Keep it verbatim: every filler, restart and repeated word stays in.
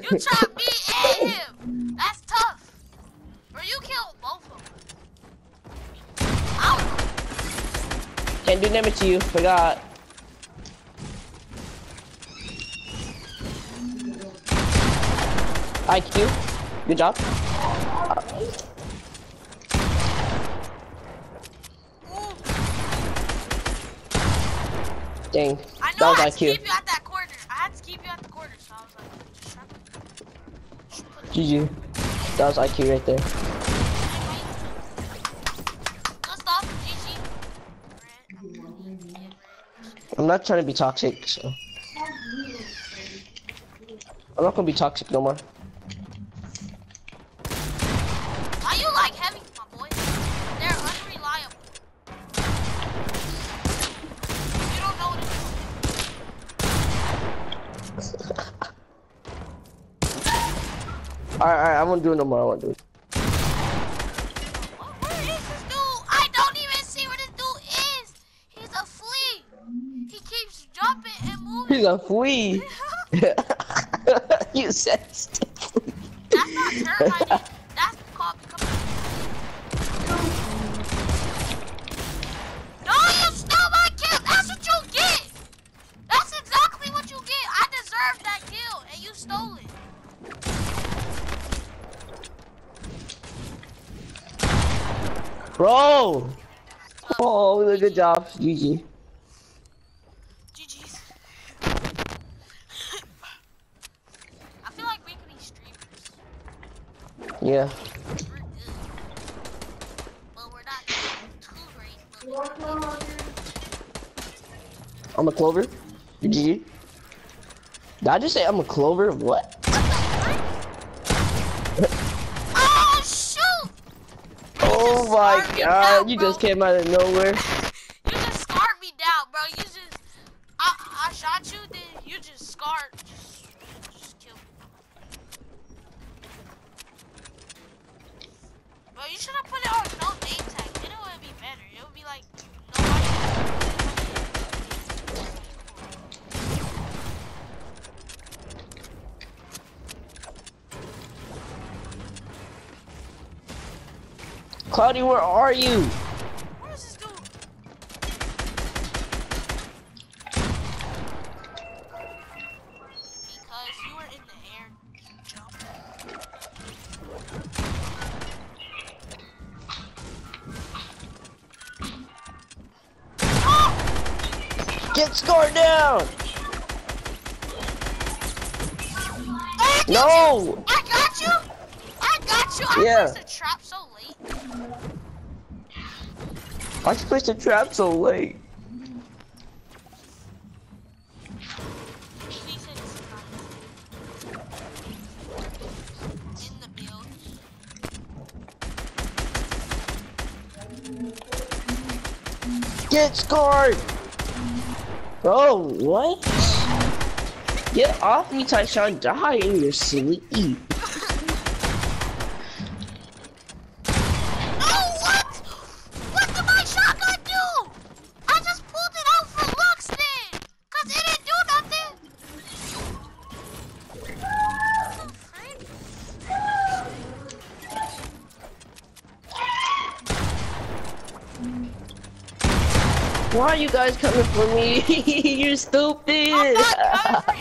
You trapped me and him. That's tough. Bro, you killed both of them. Ow. Can't do damage to you. Forgot. I Q. Good job. Dang. I know that was I had I to Q. keep you at that corner. I had to keep you at the corner, so I was like, just trying to... Just put it... G G. That was I Q right there. Good stuff, G G. I'm not trying to be toxic, so. I'm not gonna be toxic no more. Why you like heavy, my boy? They're unreliable. You don't know what it is. Alright, alright, I won't do it no more. I won't do it. What, where is this dude? I don't even see where this dude is. He's a flea. He keeps jumping and moving. He's a flea. You said flea. That's not termiting. That's called becoming. No, you stole my kill. That's what you get. That's exactly what you get. I deserved that kill, and you stole it. Bro! Oh, good job. G G. G G's. I feel like we could be streamers. Yeah. We're good. Well, we're not too great, but we're good. I'm a clover. G G. Did I just say I'm a clover? What? Oh, shoot! Oh my god, you just came out of nowhere. You just scarred me down, bro. You just, I, I shot you, then you just scarred, just, just killed me. Bro, you should have put it on no name tag. Then it would be better. It would be like Cloudy, where are you? Where is this dude? Because you were in the air, you jumped. Oh! Get scored down! I got No! You. I got you! I got you! I Yeah. placed a trap so late. Why'd you place the trap so late? He said it's nice. In the build. Get scored! Bro, what? Get off me, Tyshawn. Die in your sleep. Why are you guys coming for me? You're stupid. I'm not coming for